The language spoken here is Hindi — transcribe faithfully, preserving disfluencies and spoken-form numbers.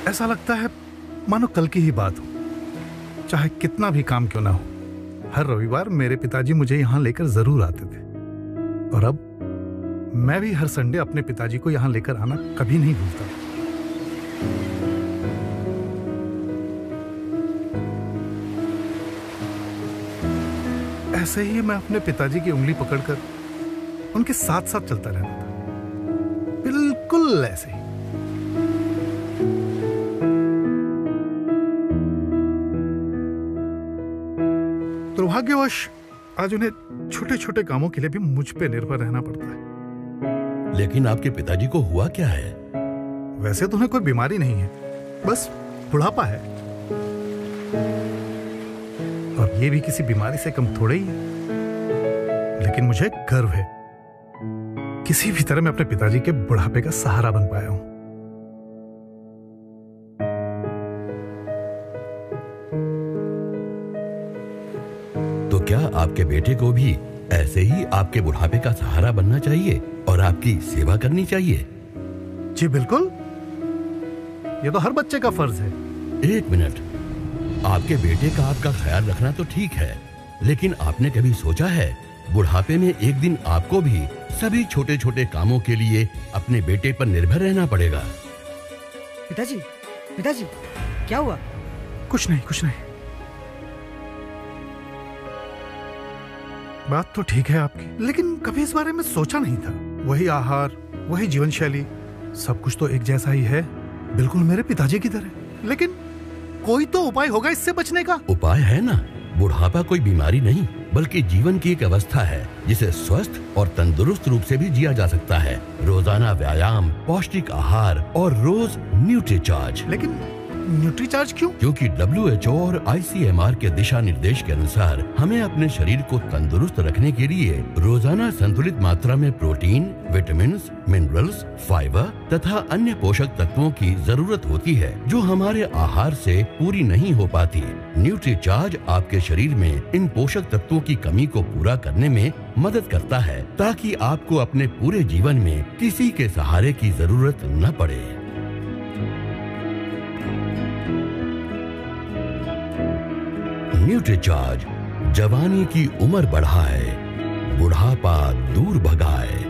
ऐसा लगता है मानो कल की ही बात हो, चाहे कितना भी काम क्यों ना हो। हर रविवार मेरे पिताजी मुझे यहाँ लेकर जरूर आते थे, और अब मैं भी हर संडे अपने पिताजी को यहाँ लेकर आना कभी नहीं भूलता। ऐसे ही मैं अपने पिताजी की उंगली पकड़कर उनके साथ साथ चलता रहता था, बिल्कुल ऐसे ही। दुर्भाग्यवश आज उन्हें छोटे छोटे कामों के लिए भी मुझ पे निर्भर रहना पड़ता है। लेकिन आपके पिताजी को हुआ क्या है? वैसे तो उन्हें कोई बीमारी नहीं है, बस बुढ़ापा है। और ये भी किसी बीमारी से कम थोड़े ही है। लेकिन मुझे गर्व है, किसी भी तरह मैं अपने पिताजी के बुढ़ापे का सहारा बन पाया हूं। तो क्या आपके बेटे को भी ऐसे ही आपके बुढ़ापे का सहारा बनना चाहिए और आपकी सेवा करनी चाहिए? जी बिल्कुल, ये तो हर बच्चे का फर्ज है। एक मिनट, आपके बेटे का आपका ख्याल रखना तो ठीक है, लेकिन आपने कभी सोचा है बुढ़ापे में एक दिन आपको भी सभी छोटे छोटे कामों के लिए अपने बेटे पर निर्भर रहना पड़ेगा? पिताजी, पिताजी, क्या हुआ? कुछ नहीं, कुछ नहीं। बात तो ठीक है आपकी, लेकिन कभी इस बारे में सोचा नहीं था। वही आहार, वही जीवन शैली, सब कुछ तो एक जैसा ही है, बिल्कुल मेरे पिताजी की तरह। लेकिन कोई तो उपाय होगा इससे बचने का। उपाय है ना, बुढ़ापा कोई बीमारी नहीं बल्कि जीवन की एक अवस्था है जिसे स्वस्थ और तंदुरुस्त रूप से भी जिया जा सकता है। रोजाना व्यायाम, पौष्टिक आहार और रोज न्यूट्रीचार्ज। लेकिन न्यूट्रीचार्ज क्यों? क्योंकि डब्ल्यू एच ओ और आई सी एम आर के दिशा निर्देश के अनुसार हमें अपने शरीर को तंदुरुस्त रखने के लिए रोजाना संतुलित मात्रा में प्रोटीन, विटामिन, मिनरल्स, फाइबर तथा अन्य पोषक तत्वों की जरूरत होती है जो हमारे आहार से पूरी नहीं हो पाती। न्यूट्रीचार्ज आपके शरीर में इन पोषक तत्वों की कमी को पूरा करने में मदद करता है ताकि आपको अपने पूरे जीवन में किसी के सहारे की जरूरत न पड़े। न्यूट्रीचार्ज जवानी की उम्र बढ़ाए, बुढ़ापा दूर भगाए।